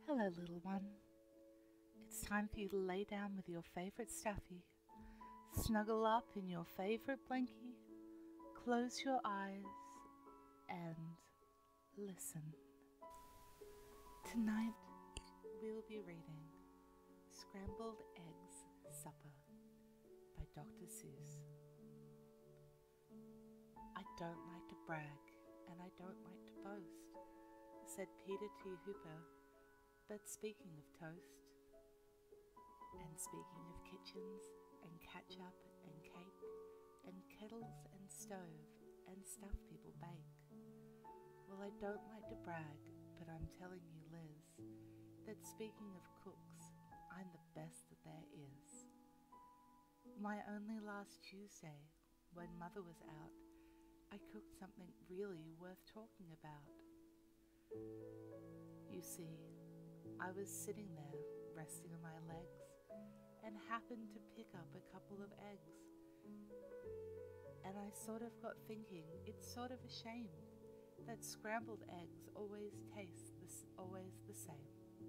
Hello, little one. It's time for you to lay down with your favorite stuffy, snuggle up in your favorite blankie, close your eyes, and listen. Tonight, we'll be reading Scrambled Eggs Super by Dr. Suess. I don't like to brag, and I don't like to boast, said Peter T. Hooper. But speaking of toast, and speaking of kitchens, and ketchup, and cake, and kettles, and stove, and stuff people bake, well, I don't like to brag, but I'm telling you, Liz, that speaking of cooks, I'm the best that there is. My only last Tuesday, when Mother was out, I cooked something really worth talking about. You see, I was sitting there, resting on my legs, and happened to pick up a couple of eggs. And I sort of got thinking it's sort of a shame that scrambled eggs always taste always the same.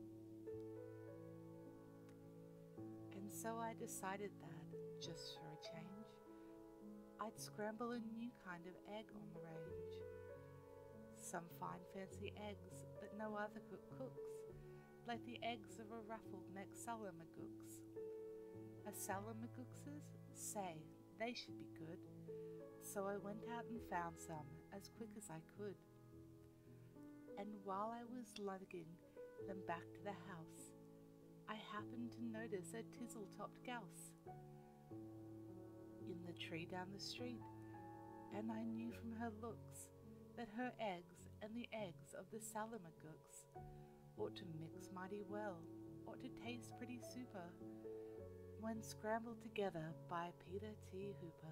And so I decided that, just for a change, I'd scramble a new kind of egg on the range. Some fine fancy eggs that no other cook cooks, like the eggs of a ruffled neck salamagooks. A salamagookses? Say, they should be good. So I went out and found some as quick as I could. And while I was lugging them back to the house, I happened to notice a tizzle-topped gouse in the tree down the street, and I knew from her looks that her eggs and the eggs of the salamagooks ought to mix mighty well, ought to taste pretty super, when scrambled together by Peter T. Hooper.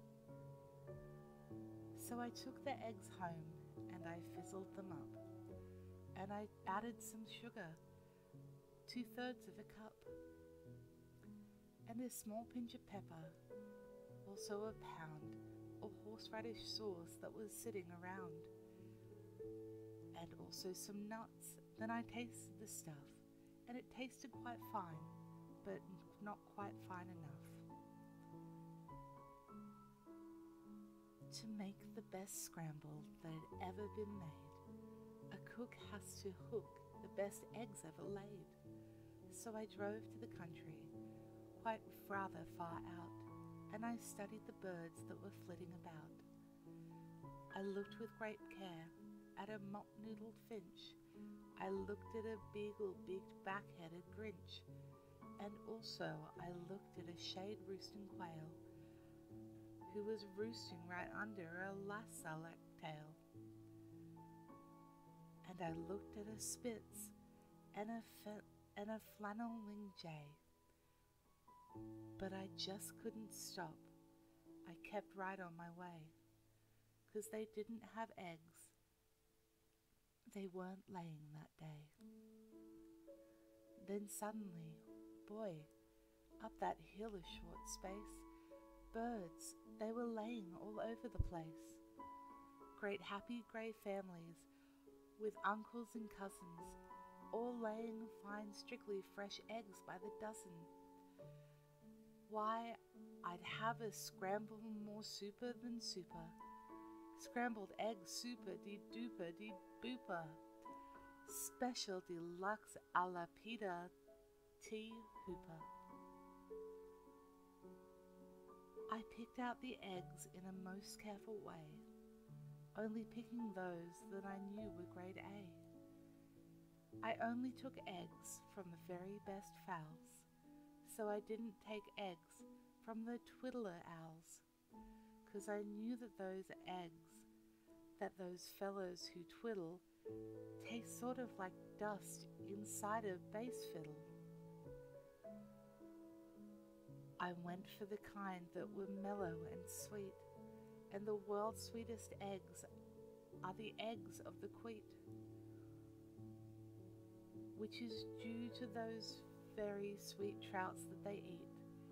So I took the eggs home and I fizzled them up, and I added some sugar, 2/3 of a cup, and a small pinch of pepper, also a pound of horseradish sauce that was sitting around, and also some nuts. Then I tasted the stuff, and it tasted quite fine, but not quite fine enough. To make the best scramble that had ever been made, a cook has to hook the best eggs ever laid. So I drove to the country, quite rather far out, and I studied the birds that were flitting about. I looked with great care at a mop-noodled finch. I looked at a beagle-beaked back-headed grinch, and also I looked at a shade roosting quail, who was roosting right under a lassalac tail. And I looked at a spitz and a flannel-winged jay. But I just couldn't stop. I kept right on my way, 'cause they didn't have eggs. They weren't laying that day. Then suddenly, boy, up that hill a short space, birds, they were laying all over the place. Great happy grey families, with uncles and cousins, all laying fine strictly fresh eggs by the dozen. Why, I'd have a scramble more super than super. Scrambled eggs super de duper de booper. Special deluxe a la Peter T. Hooper. I picked out the eggs in a most careful way, only picking those that I knew were grade A. I only took eggs from the very best fowls, so I didn't take eggs from the twiddler owls, 'cause I knew that those fellows who twiddle taste sort of like dust inside a bass fiddle. I went for the kind that were mellow and sweet, and the world's sweetest eggs are the eggs of the queet, which is due to those very sweet trouts that they eat.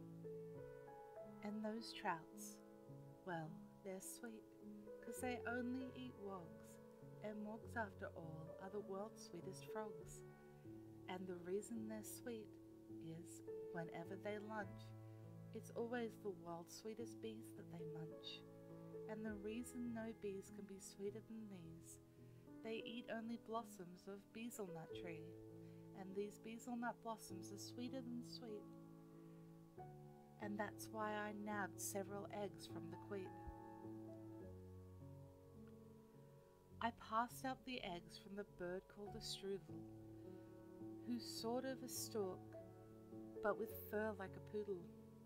And those trouts, well, they're sweet, 'cause they only eat wogs, and wogs, after all, are the world's sweetest frogs. And the reason they're sweet is whenever they lunch, it's always the world's sweetest bees that they munch. And the reason no bees can be sweeter than these, they eat only blossoms of bezelnut tree, and these bezelnut blossoms are sweeter than sweet. And that's why I nabbed several eggs from the queen. I passed out the eggs from the bird called a strudel, who's sort of a stork, but with fur like a poodle.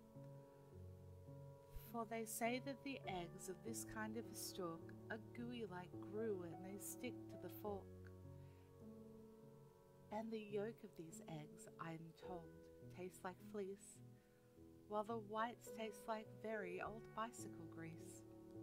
For they say that the eggs of this kind of a stork are gooey like glue and they stick to the fork. And the yolk of these eggs, I'm told, tastes like fleece, while the whites taste like very old bicycle grease.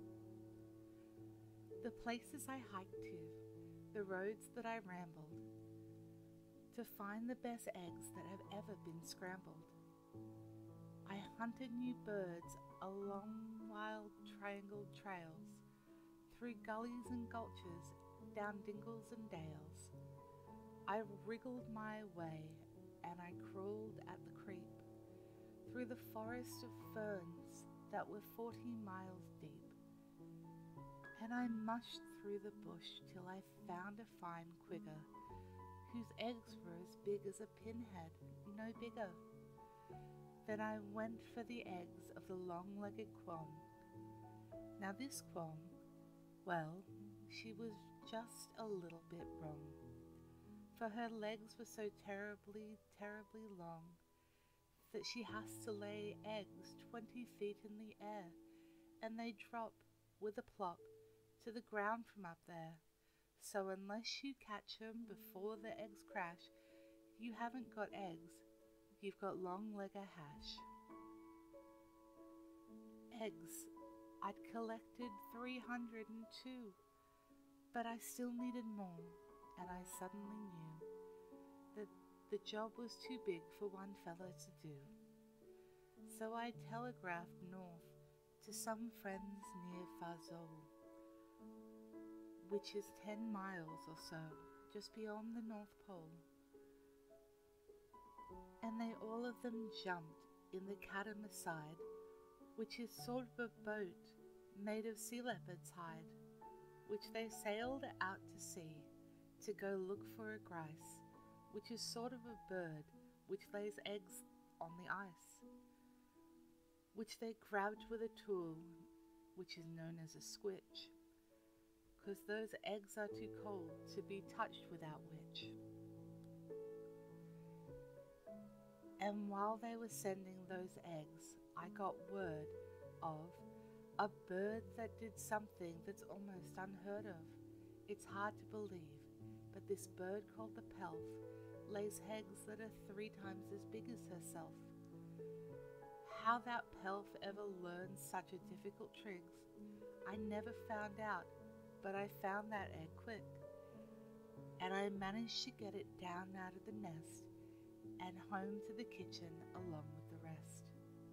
The places I hiked to, the roads that I rambled, to find the best eggs that have ever been scrambled. I hunted new birds along wild triangled trails, through gullies and gulches, down dingles and dales. I wriggled my way, and I crawled at the creep, through the forest of ferns that were 40 miles deep. And I mushed through the bush till I found a fine quigger, whose eggs were as big as a pinhead, no bigger. Then I went for the eggs of the long-legged quon. Now this quon, well, she was just a little bit wrong, for her legs were so terribly, terribly long that she has to lay eggs 20 feet in the air, and they drop with a plop to the ground from up there. So unless you catch them before the eggs crash, you haven't got eggs, you've got long-legger hash. Eggs. I'd collected 302, but I still needed more, and I suddenly knew that the job was too big for one fellow to do. So I telegraphed north to some friends near Fazol, which is 10 miles or so just beyond the North Pole. And they all of them jumped in the Catamasside, which is sort of a boat made of sea leopard's hide, which they sailed out to sea to go look for a grice, which is sort of a bird which lays eggs on the ice, which they grabbed with a tool which is known as a squitch, because those eggs are too cold to be touched without which. And while they were sending those eggs, I got word of a bird that did something that's almost unheard of. It's hard to believe, but this bird called the pelf lays eggs that are 3 times as big as herself. How that pelf ever learned such a difficult tricks, I never found out, but I found that egg quick, and I managed to get it down out of the nest and home to the kitchen along with the rest.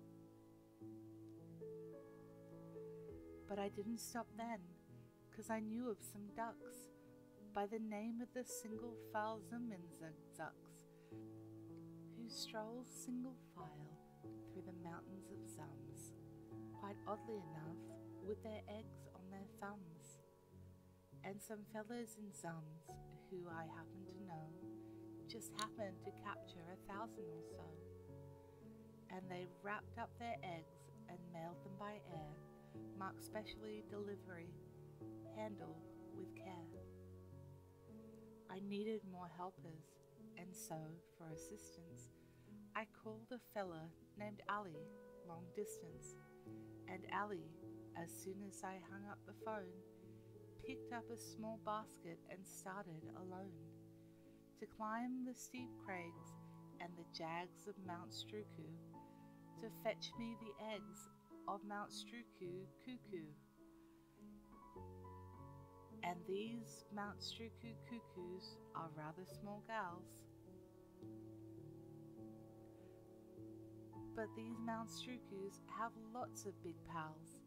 But I didn't stop then, because I knew of some ducks by the name of the single file Zuminzugzucks, who stroll single file through the mountains of Zums, quite oddly enough, with their eggs on their thumbs. And some fellows in Zums, who I happen to know, just happened to capture 1,000 or so, and they wrapped up their eggs and mailed them by air, marked specially delivery, handle with care. I needed more helpers, and so, for assistance, I called a fella named Ali long distance, and Ali, as soon as I hung up the phone, picked up a small basket and started alone to climb the steep crags and the jags of Mount Struku to fetch me the eggs of Mount Struku cuckoo. And these Mount Struku cuckoos are rather small gals. But these Mount Strukus have lots of big pals.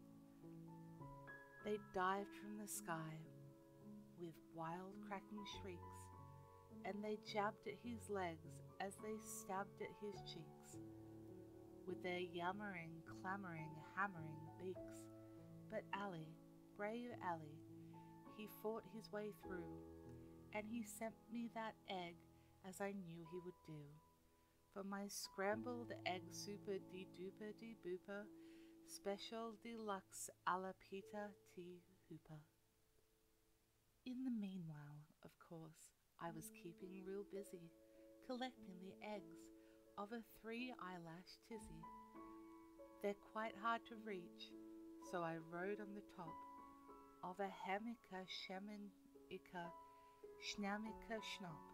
They dived from the sky with wild cracking shrieks and they jabbed at his legs as they stabbed at his cheeks, with their yammering, clamouring, hammering beaks. But Ali, brave Ali, he fought his way through, and he sent me that egg as I knew he would do, for my scrambled egg super de duper de booper, special deluxe a la pita tea hooper. In the meanwhile, of course, I was keeping real busy, collecting the eggs of a 3-eyelash tizzy. They're quite hard to reach, so I rode on the top of a hamika shemanika schnamika schnop.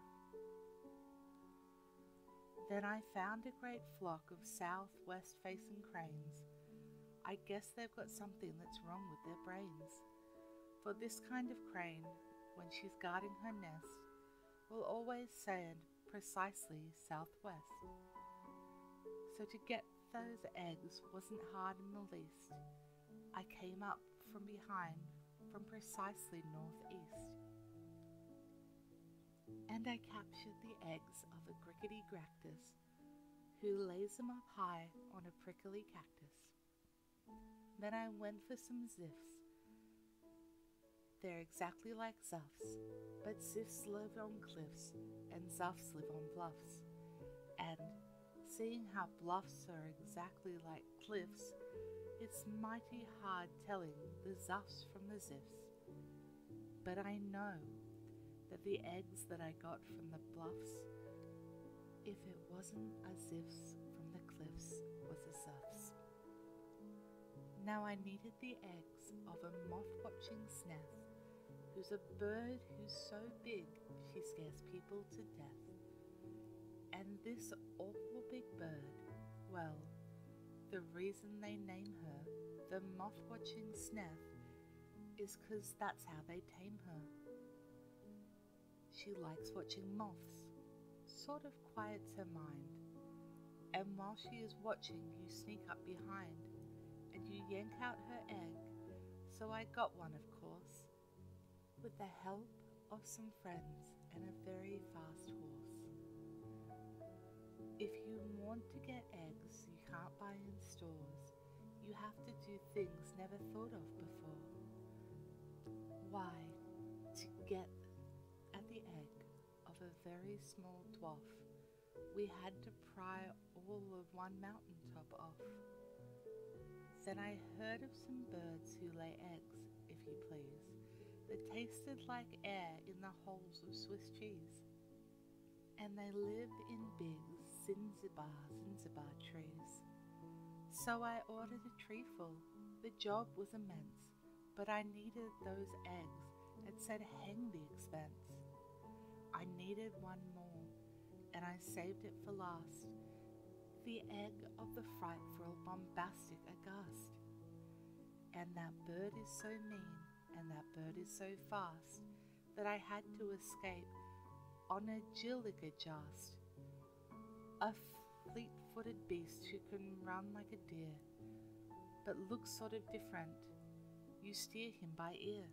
Then I found a great flock of southwest facing cranes. I guess they've got something that's wrong with their brains, for this kind of crane, when she's guarding her nest, will always sand precisely southwest. So to get those eggs wasn't hard in the least. I came up from behind from precisely northeast, and I captured the eggs of a grickety gractus, who lays them up high on a prickly cactus. Then I went for some ziffs. They're exactly like zuffs, but ziffs live on cliffs and zuffs live on bluffs. And seeing how bluffs are exactly like cliffs, it's mighty hard telling the zuffs from the ziffs. But I know that the eggs that I got from the bluffs, if it wasn't a ziffs from the cliffs, was a zuffs. Now I needed the eggs of a moth-watching snath, who's a bird who's so big she scares people to death. And this awful big bird, well, the reason they name her the moth-watching snath is 'cause that's how they tame her. She likes watching moths, sort of quiets her mind, and while she is watching, you sneak up behind and you yank out her egg. So I got one, of course, with the help of some friends and a very fast horse. If you want to get eggs you can't buy in stores, you have to do things never thought of before. Why, to get at the egg of a very small dwarf, we had to pry all of one mountaintop off. Then I heard of some birds who lay eggs, if you please, that tasted like air in the holes of Swiss cheese. And they live in big Zinzibar trees. So I ordered a treeful. The job was immense, but I needed those eggs and said hang the expense. I needed one more, and I saved it for last, the egg of the frightful bombastic aghast. And that bird is so mean, and that bird is so fast, that I had to escape on a jilligajast, a fleet-footed beast who can run like a deer, but looks sort of different. You steer him by ear.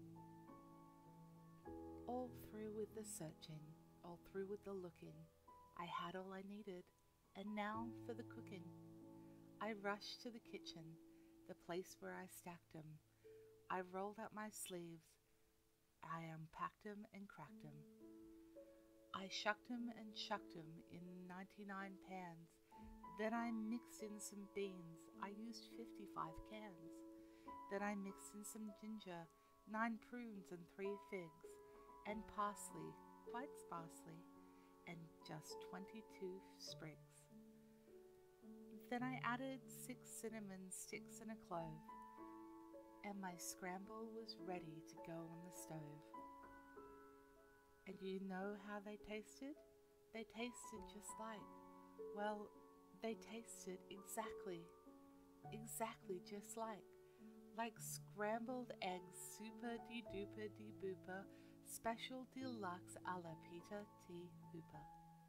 All through with the searching, all through with the looking, I had all I needed, and now for the cooking. I rushed to the kitchen, the place where I stacked 'em. I rolled up my sleeves, I unpacked 'em and cracked 'em. I shucked 'em and shucked 'em in 99 pans. Then I mixed in some beans, I used 55 cans. Then I mixed in some ginger, 9 prunes and 3 figs, and parsley, quite sparsely, and just 22 sprigs. Then I added 6 cinnamon sticks and a clove, and my scramble was ready to go on the stove. And you know how they tasted? They tasted just like, well, they tasted exactly just like scrambled eggs super de duper de booper, special deluxe a la pita tea hooper.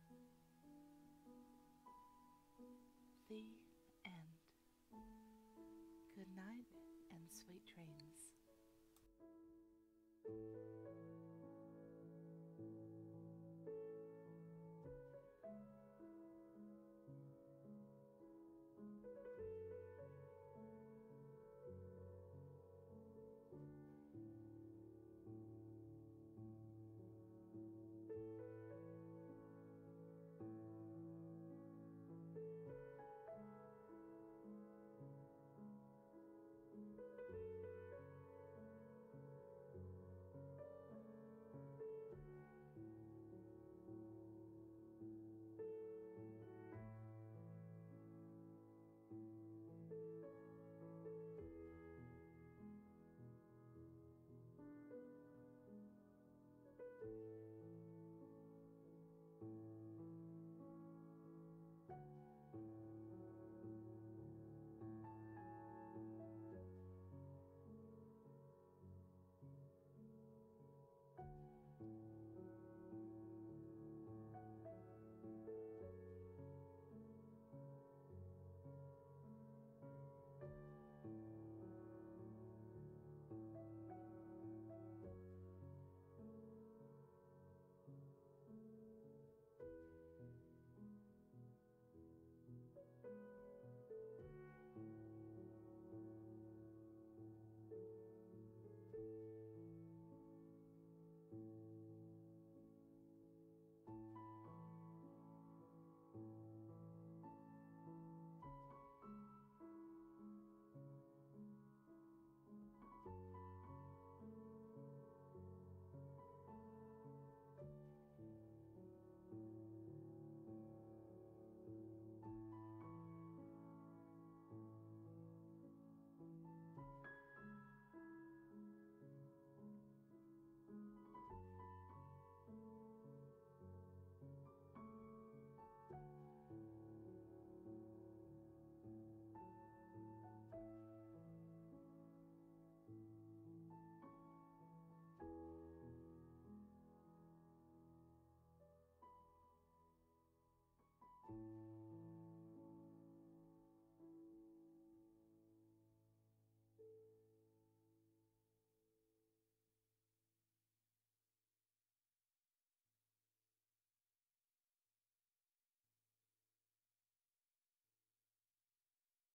The end. Good night and sweet dreams.